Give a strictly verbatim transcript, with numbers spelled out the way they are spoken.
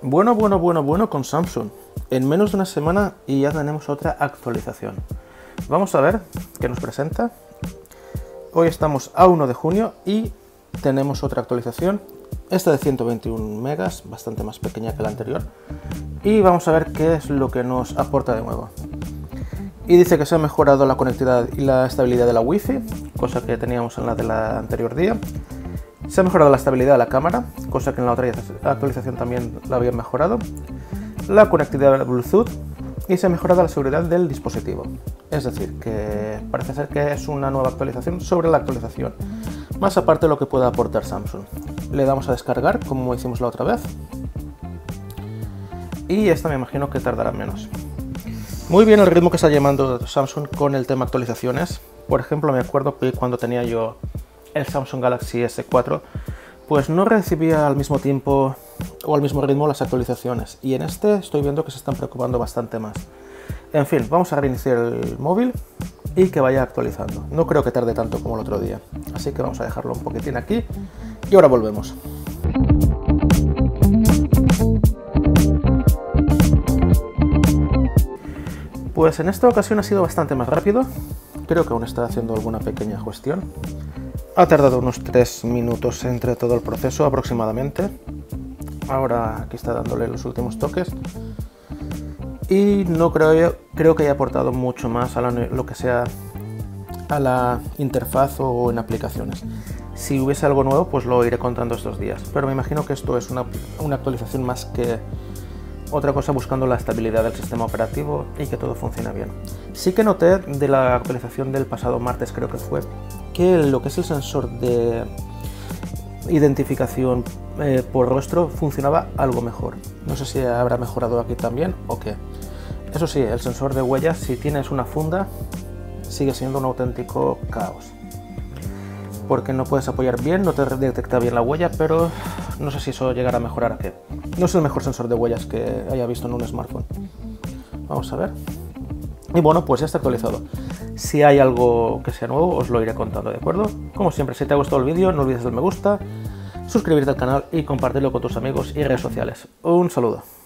Bueno, bueno, bueno, bueno con Samsung. En menos de una semana y ya tenemos otra actualización. Vamos a ver qué nos presenta. Hoy estamos a uno de junio y tenemos otra actualización. Esta de ciento veintiún megas, bastante más pequeña que la anterior. Y vamos a ver qué es lo que nos aporta de nuevo. Y dice que se ha mejorado la conectividad y la estabilidad de la Wi-Fi, cosa que teníamos en la de la anterior día. Se ha mejorado la estabilidad de la cámara, cosa que en la otra actualización también la había mejorado. La conectividad Bluetooth y se ha mejorado la seguridad del dispositivo. Es decir, que parece ser que es una nueva actualización sobre la actualización, más aparte de lo que pueda aportar Samsung. Le damos a descargar, como hicimos la otra vez. Y esta me imagino que tardará menos. Muy bien el ritmo que está llevando Samsung con el tema actualizaciones. Por ejemplo, me acuerdo que cuando tenía yo el Samsung Galaxy ese cuatro, pues no recibía al mismo tiempo o al mismo ritmo las actualizaciones. Y en este estoy viendo que se están preocupando bastante más. En fin, vamos a reiniciar el móvil y que vaya actualizando. No creo que tarde tanto como el otro día. Así que vamos a dejarlo un poquitín aquí y ahora volvemos. Pues en esta ocasión ha sido bastante más rápido. Creo que aún está haciendo alguna pequeña cuestión. Ha tardado unos tres minutos entre todo el proceso aproximadamente. Ahora aquí está dándole los últimos toques. Y no creo, creo que haya aportado mucho más a la, lo que sea a la interfaz o en aplicaciones. Si hubiese algo nuevo, pues lo iré contando estos días. Pero me imagino que esto es una, una actualización más que otra cosa, buscando la estabilidad del sistema operativo y que todo funcione bien. Sí que noté de la actualización del pasado martes, creo que fue, que lo que es el sensor de identificación eh, por rostro funcionaba algo mejor. No sé si habrá mejorado aquí también o qué. Eso sí, el sensor de huellas, si tienes una funda, sigue siendo un auténtico caos. Porque no puedes apoyar bien, no te detecta bien la huella, pero no sé si eso llegará a mejorar aquí. No es el mejor sensor de huellas que haya visto en un smartphone. Vamos a ver. Y bueno, pues ya está actualizado. Si hay algo que sea nuevo, os lo iré contando, ¿de acuerdo? Como siempre, si te ha gustado el vídeo, no olvides el me gusta, suscribirte al canal y compartirlo con tus amigos y redes sociales. Un saludo.